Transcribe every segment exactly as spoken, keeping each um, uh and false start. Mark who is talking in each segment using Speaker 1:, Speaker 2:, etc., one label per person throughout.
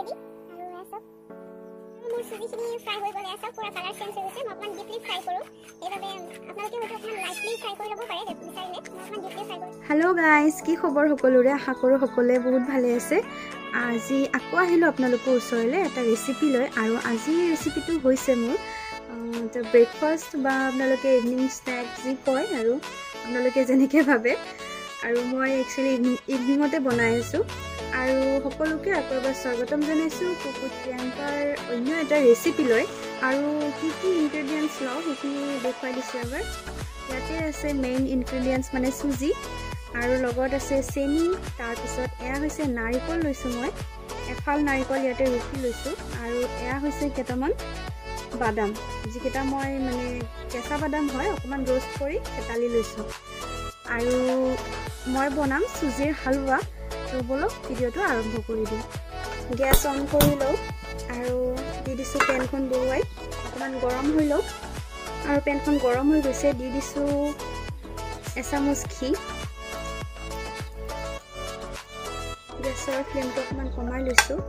Speaker 1: মোৰ চুজিখিনি ফ্ৰাই হৈ গ'লে আছে পুৰা কালাৰ চেঞ্জ হৈ গৈছে মই অকমান ডিপলি ফ্ৰাই কৰোঁ এইভাবে আপোনালোকে হয়তো অকমান লাইটলি ফ্ৰাই কৰি ল'ব পাৰে বিচাৰিলে মই অকমান ডিপলি ফ্ৰাই কৰোঁ
Speaker 2: হেল্ল' গাইজ কি খবৰ সকলোৰে আশা কৰোঁ সকলোৱে বহুত ভালে আছে আজি আকৌ আহিলোঁ আপোনালোকৰ ওচৰলৈ এটা ৰেচিপি লৈ আৰু আজি ৰেচিপিটো হৈছে মোৰ তো ব্ৰেকফাষ্ট বা আপোনালোকে ইভিনিং স্নেক যি কয় আৰু আপোনালোকে যেনেকৈ ভাবে আৰু মই একচুৱেলি ইভিনিঙতে বনাই আছোঁ আৰু সকলোকে আকৌ এবাৰ স্বাগতম জনাইছোঁ কুকুৰ প্ৰিয়ংকাৰ অন্য এটা ৰেচিপি লৈ আৰু কি কি ইনগ্ৰেডিয়েণ্টছ লওঁ সেইখিনি দেখুৱাই দিছোঁ এবাৰ ইয়াতে আছে মেইন ইনগ্ৰেডিয়েণ্টছ মানে চুজি আৰু লগত আছে চেনি তাৰপিছত এয়া হৈছে নাৰিকল লৈছোঁ মই এফাল নাৰিকল ইয়াতে ৰুকি লৈছোঁ আৰু এয়া হৈছে কেইটামান বাদাম যিকেইটা মই মানে কেঁচা বাদাম হয় অকণমান ৰোষ্ট কৰি থেতালি লৈছোঁ আৰু মই বনাম চুজিৰ হালৱা তো বলক ভিডিঅ'টো আৰম্ভ কৰি দিওঁ গেছ অন কৰি লওঁ আৰু দি দিছোঁ পেনখন বহুৱাই অকণমান গৰম হৈ লওক আৰু পেনখন গৰম হৈ গৈছে দি দিছোঁ এচামুচ ঘি গেছৰ ফ্লেমটো অকণমান কমাই লৈছোঁ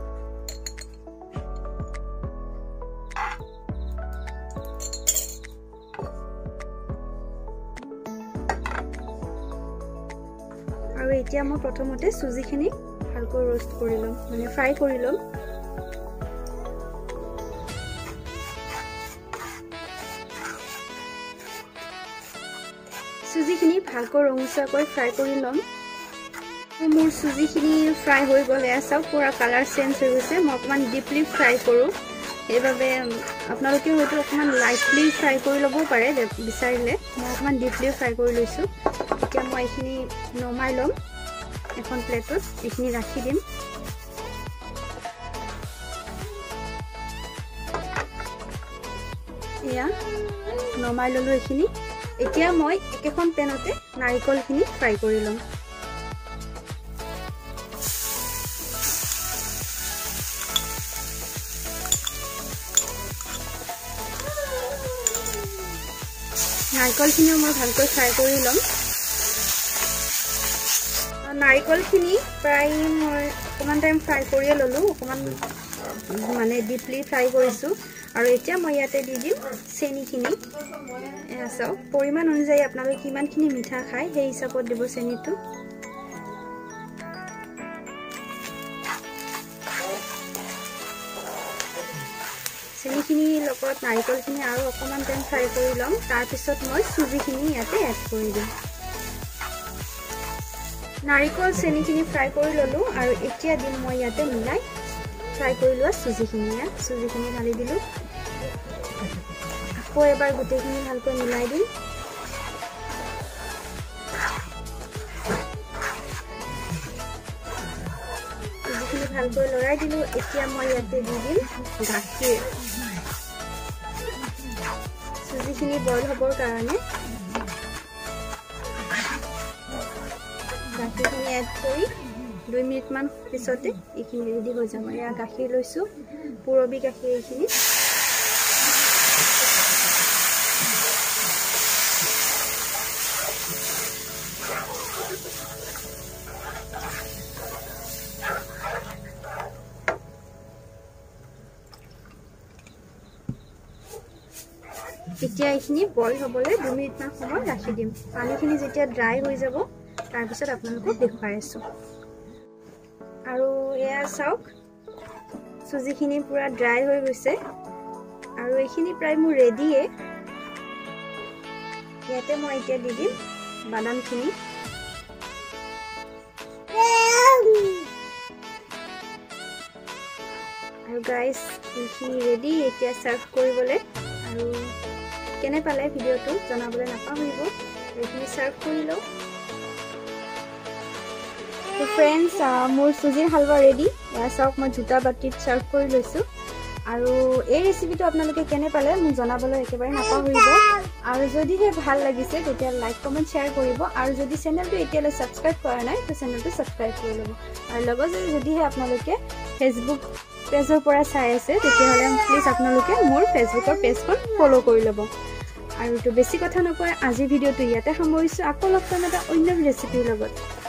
Speaker 2: আৰু এতিয়া মই প্ৰথমতে চুজিখিনি ভালকৈ ৰোষ্ট কৰি ল'ম মানে ফ্ৰাই কৰি ল'ম চুজিখিনি ভালকৈ ৰঙচুৱাকৈ ফ্ৰাই কৰি ল'ম মোৰ চুজিখিনি ফ্ৰাই হৈ গ'লে চাওক পুৰা কালাৰ চেঞ্জ হৈ গৈছে মই অকণমান ডিপলি ফ্ৰাই কৰোঁ সেইবাবে আপোনালোকে হয়তো অকণমান লাইটলি ফ্ৰাই কৰি ল'বও পাৰে বিচাৰিলে মই অকণমান ডিপলি ফ্ৰাই কৰি লৈছোঁ এতিয়া মই এইখিনি নমাই ল'ম এখন প্লেটত এইখিনি ৰাখি দিম এয়া নমাই ল'লোঁ এইখিনি এতিয়া মই একেখন পেনতে নাৰিকলখিনি ফ্ৰাই কৰি ল'ম নাৰিকলখিনিও মই ভালকৈ ফ্ৰাই কৰি ল'ম নাৰিকলখিনি প্ৰায় মই অকণমান টাইম ফ্ৰাই কৰিয়ে ল'লোঁ অকণমান মানে ডিপলি ফ্ৰাই কৰিছোঁ আৰু এতিয়া মই ইয়াতে দি দিম চেনিখিনি এয়া চাওক পৰিমাণ অনুযায়ী আপোনালোকে কিমানখিনি মিঠা খায় সেই হিচাপত দিব চেনিটো চেনিখিনিৰ লগত নাৰিকলখিনি আৰু অকণমান টাইম ফ্ৰাই কৰি ল'ম তাৰপিছত মই চুজিখিনি ইয়াতে এড কৰি দিম নাৰিকল চেনিখিনি ফ্ৰাই কৰি ল'লোঁ আৰু এতিয়া দিম মই ইয়াতে মিলাই ফ্ৰাই কৰি লোৱা চুজিখিনি ইয়াত চুজিখিনি ঢালি দিলোঁ আকৌ এবাৰ গোটেইখিনি ভালকৈ মিলাই দিম চুজিখিনি ভালকৈ লৰাই দিলোঁ এতিয়া মই ইয়াতে দি দিম গাখীৰ চুজিখিনি বইল হ'বৰ কাৰণে গাখীৰখিনি এড কৰি দুই মিনিটমান পিছতে এইখিনি ৰেডি হৈ যাব এয়া গাখীৰ লৈছোঁ পুৰবী গাখীৰ এইখিনি এতিয়া এইখিনি বইল হ'বলৈ দুই মিনিটমান সময় ৰাখি দিম পানীখিনি যেতিয়া ড্ৰাই হৈ যাব তাৰপিছত আপোনালোকক দেখুৱাই আছোঁ আৰু এয়া চাওক চুজিখিনি পুৰা ড্ৰাই হৈ গৈছে আৰু এইখিনি প্ৰায় মোৰ ৰেডিয়ে ইয়াতে মই এতিয়া দি দিম বাদামখিনি আৰু গাইজ এইখিনি ৰেডি এতিয়া চাৰ্ভ কৰিবলৈ আৰু কেনে পালে ভিডিঅ'টো জনাবলৈ নাপাহৰিব এইখিনি চাৰ্ভ কৰি লওঁ তো ফ্ৰেণ্ডছ মোৰ চুজিৰ হালৱা ৰেডি এয়া চাওক মই দুটা বাটিত চাৰ্ভ কৰি লৈছোঁ আৰু এই ৰেচিপিটো আপোনালোকে কেনে পালে মোক জনাবলৈ একেবাৰে নাপাহৰিব আৰু যদিহে ভাল লাগিছে তেতিয়া লাইক কমেণ্ট শ্বেয়াৰ কৰিব আৰু যদি চেনেলটো এতিয়ালৈ ছাবস্ক্ৰাইব কৰা নাই তো চেনেলটো ছাবস্ক্ৰাইব কৰি ল'ব আৰু লগতে যদিহে আপোনালোকে ফেচবুক পেজৰ পৰা চাই আছে তেতিয়াহ'লে প্লিজ আপোনালোকে মোৰ ফেচবুকৰ পেজখন ফ'ল' কৰি ল'ব আৰু তো বেছি কথা নকয় আজিৰ ভিডিঅ'টো ইয়াতে সামৰিছোঁ আকৌ লগ পাম এটা অন্য ৰেচিপিৰ লগত